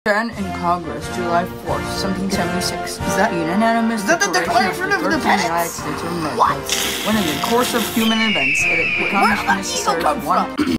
And in Congress, July 4th, 1776. Is that unanimous? Is that the Declaration of Independence? When in the course of human events, it becomes Where did that eagle necessary come one. from?